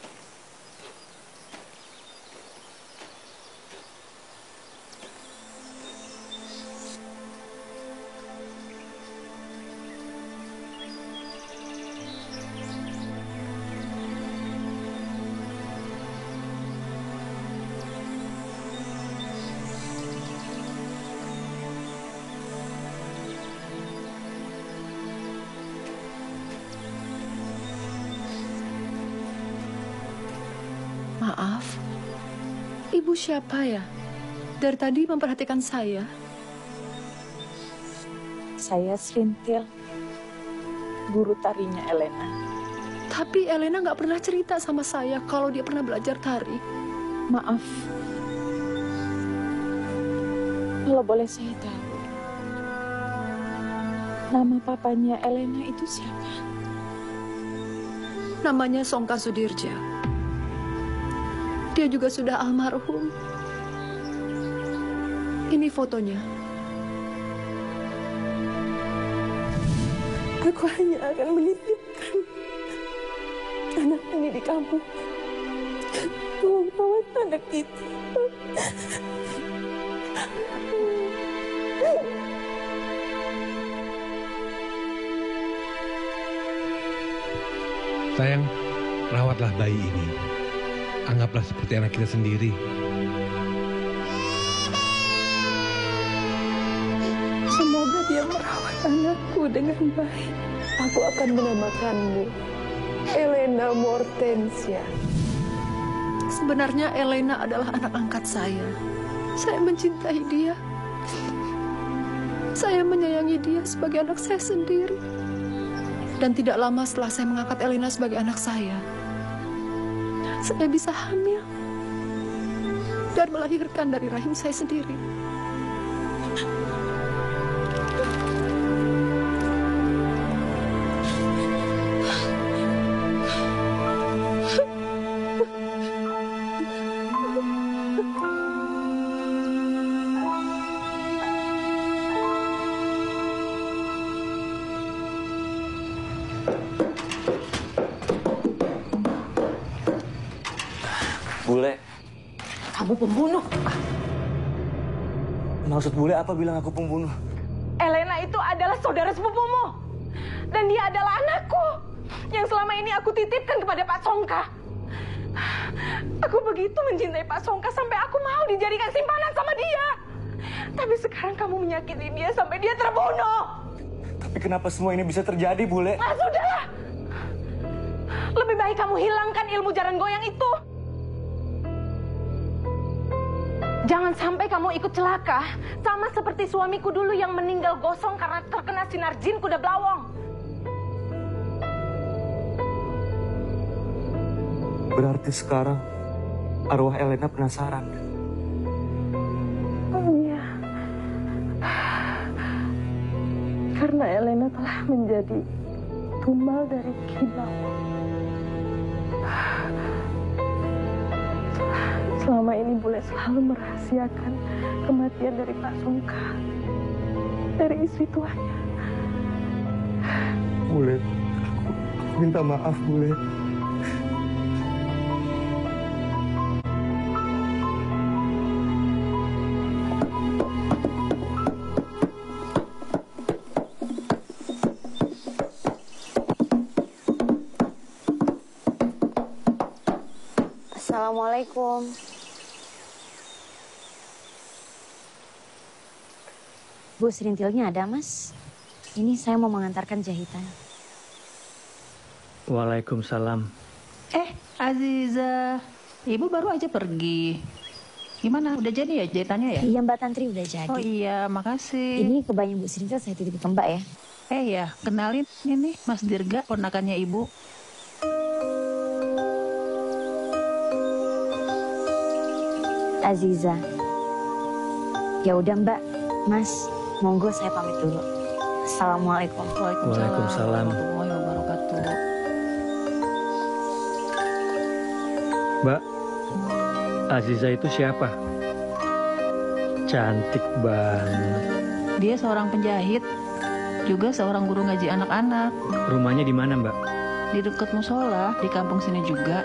Maaf, ibu siapa ya? Dari tadi memperhatikan saya. Saya Srintil, guru tarinya Elena. Tapi Elena nggak pernah cerita sama saya kalau dia pernah belajar tari. Maaf, kalau boleh saya tahu, nama papanya Elena itu siapa? Namanya Songka Sudirja. Dia juga sudah almarhum. Ini fotonya. Aku hanya akan menitipkan anak ini di kampung. Tolong rawat anak itu. Sayang, rawatlah bayi ini. Anggaplah seperti anak kita sendiri. Semoga dia merawat anakku dengan baik. Aku akan menamakanmu Elena Mortensia. Sebenarnya Elena adalah anak angkat saya. Saya mencintai dia. Saya menyayangi dia sebagai anak saya sendiri. Dan tidak lama setelah saya mengangkat Elena sebagai anak saya bisa hamil dan melahirkan dari rahim saya sendiri. Bule. Kamu pembunuh. Maksud Bule apa bilang aku pembunuh? Elena itu adalah saudara sepupumu. Dan dia adalah anakku. Yang selama ini aku titipkan kepada Pak Songka. Aku begitu mencintai Pak Songka sampai aku mau dijadikan simpanan sama dia. Tapi sekarang kamu menyakiti dia sampai dia terbunuh. Tapi kenapa semua ini bisa terjadi, Bule? Ah, sudahlah. Lebih baik kamu hilangkan ilmu jaran goyang itu. Jangan sampai kamu ikut celaka, sama seperti suamiku dulu yang meninggal gosong karena terkena sinar jin kuda belawong. Berarti sekarang arwah Elena penasaran. Oh iya. Karena Elena telah menjadi tumbal dari Ki Belawong. Selama ini Bule selalu merahasiakan kematian dari Pak Songka, dari istri tuanya. Bule, aku minta maaf, Bule. Assalamualaikum. Bu, serintilnya ada, Mas. Ini saya mau mengantarkan jahitan. Waalaikumsalam. Aziza, Ibu baru aja pergi. Gimana, udah jadi ya jahitannya ya? Iya, Mbak Tantri udah jadi. Oh iya, makasih. Ini kebayang Bu Serintil saya titip ke Mbak ya. Ya, kenalin ini Mas Dirga, ponakannya Ibu. Aziza. Ya udah Mbak, Mas, monggo saya pamit dulu. Assalamualaikum. Waalaikumsalam. Warahmatullahi wabarakatuh. Mbak, Aziza itu siapa? Cantik banget. Dia seorang penjahit, juga seorang guru ngaji anak-anak. Rumahnya di mana, Mbak? Di dekat musola, di kampung sini juga.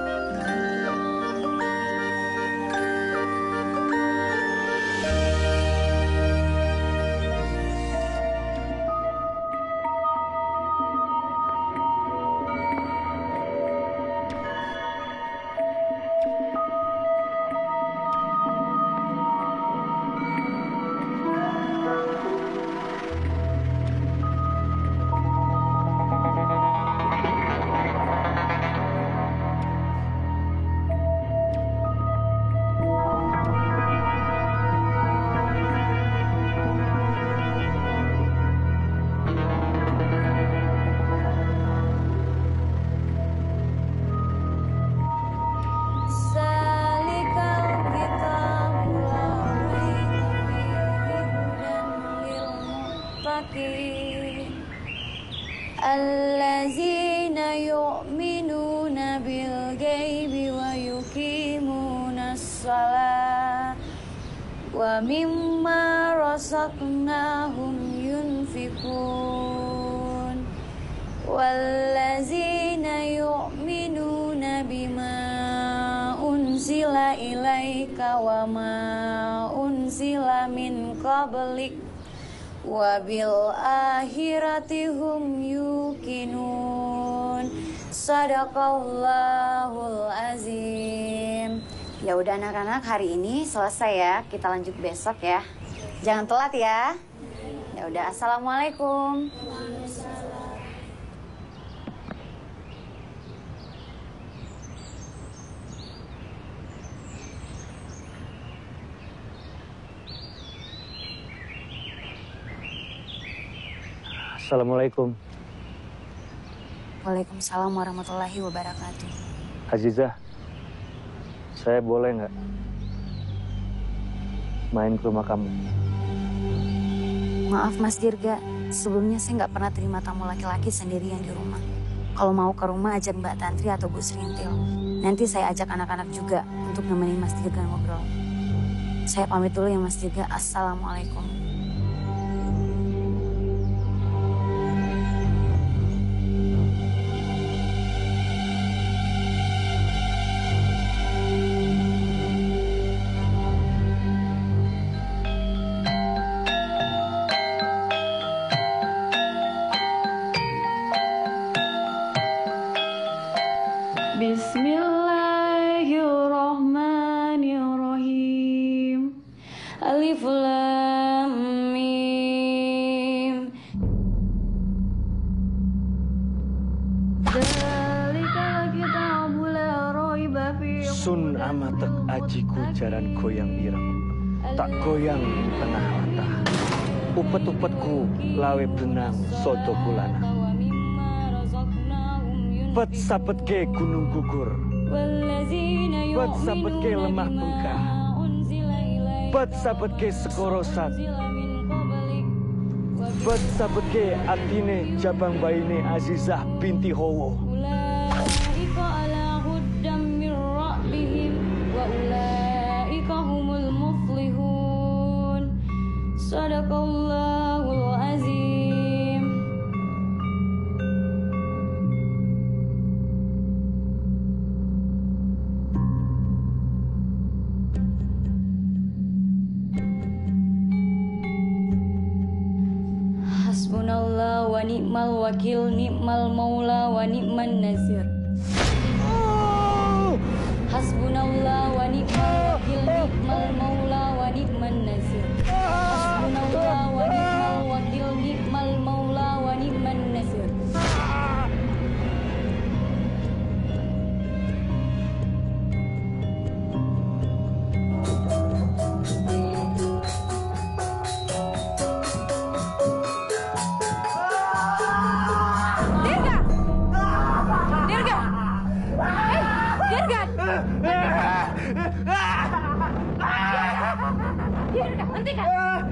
Allazina yu'minuna bil ghaibi wa yuqimuna shalah wa mimma razaqnahum yunfiqun wallazina yu'minuna bima unzila ilaika wa ma unzila min qablik wabil akhirati hum yuqinun Sadaqallahul azim. Ya udah anak-anak, hari ini selesai ya. Kita lanjut besok ya. Jangan telat ya. Ya udah, assalamualaikum. Assalamualaikum. Waalaikumsalam warahmatullahi wabarakatuh. Azizah, saya boleh nggak main ke rumah kamu? Maaf Mas Dirga, sebelumnya saya nggak pernah terima tamu laki-laki sendirian di rumah. Kalau mau ke rumah ajak Mbak Tantri atau Bu Serintil. Nanti saya ajak anak-anak juga untuk nemenin Mas Dirga ngobrol. Saya pamit dulu ya Mas Dirga. Assalamualaikum. Bismillahirrahmanirrahim. Alif Lam Mim. Dzalika kitabul la raiba fihi. Sun amatek ajiku jaran goyang ireng. Tak goyang tengah latah. Upet-upetku lawe benang sodo kulana. Pet sapet ke gunung gugur. Pet sapet ke lemah bengkah. Pet sapet ke sekorosat. Pet sapet ke atine jabang baine Azizah binti Hawa. Ulaika ala huddam min rabbihim wa ulaika humul muflihun. Sadaqallahul azim. Hasbunallah wa ni'mal wakil, ni'mal maula wa ni'man nasir. Hasbunallah wa ni'mal wakil, ni'mal maula wa ni'man nasir. Hasbunallah wa ni'mal wakil, ni'mal maula wa ni'man nasir. Dirga, hentikan!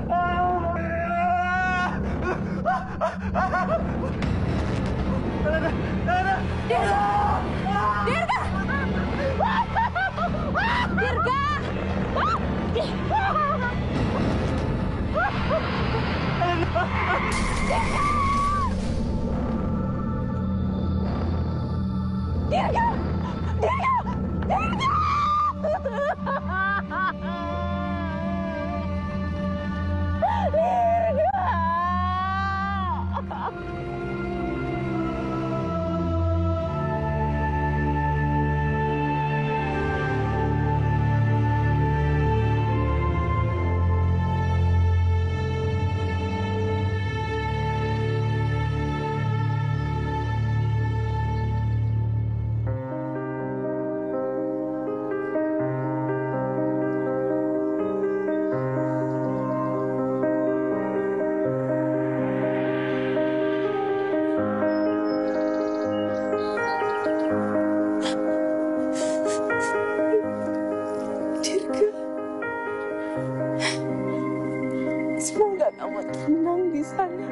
Semoga kamu tenang di sana.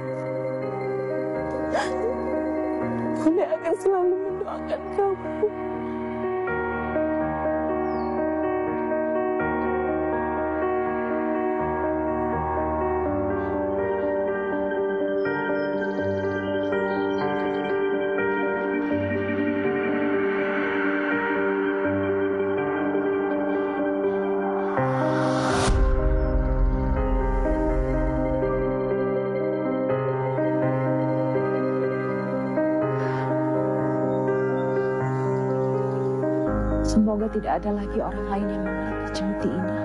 Bunda akan selalu mendoakan kamu. Semoga tidak ada lagi orang lain yang memiliki Cemeti ini.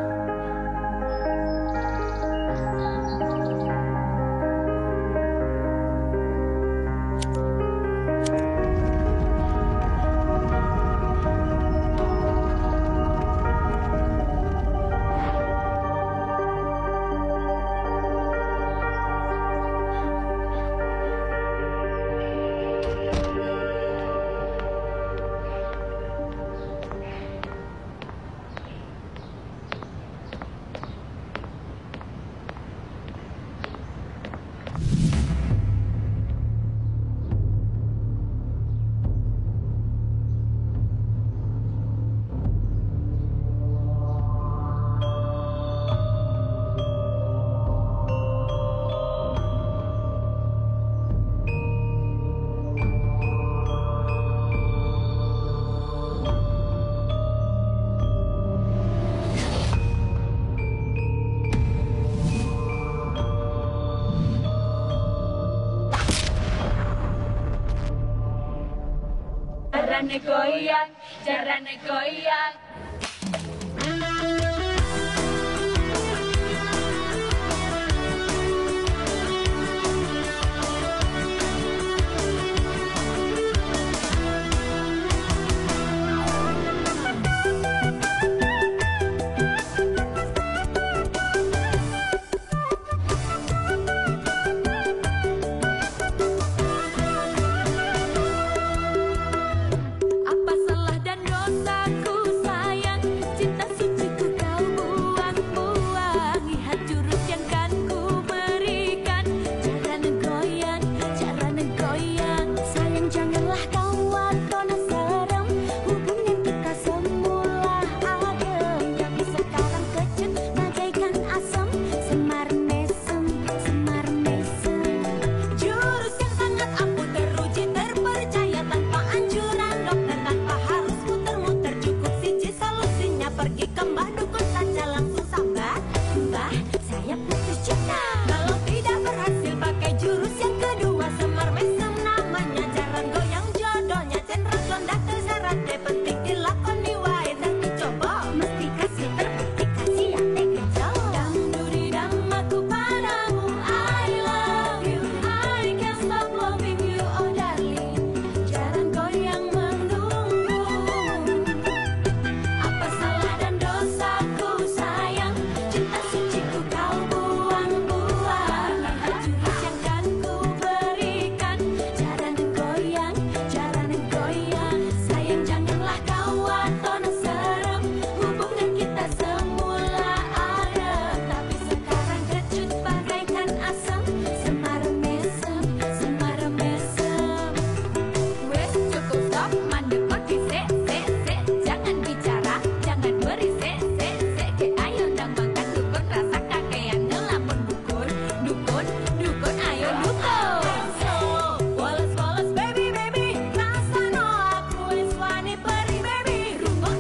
Jarane goyang, jarane goyang.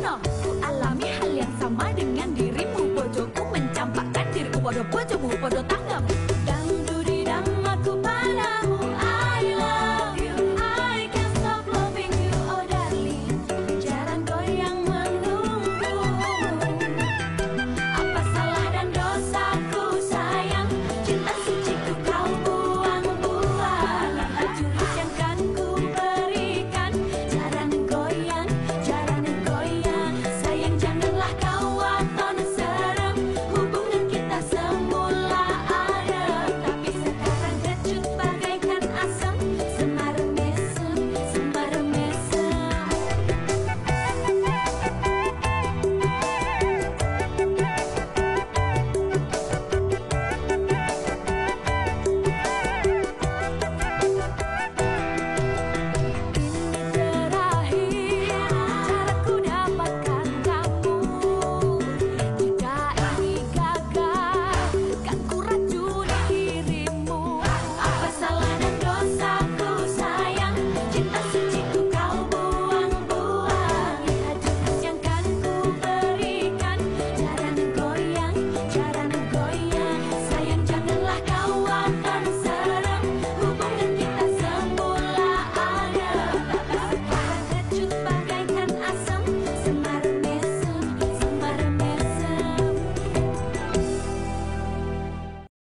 Bodoh bojomu, bodoh tak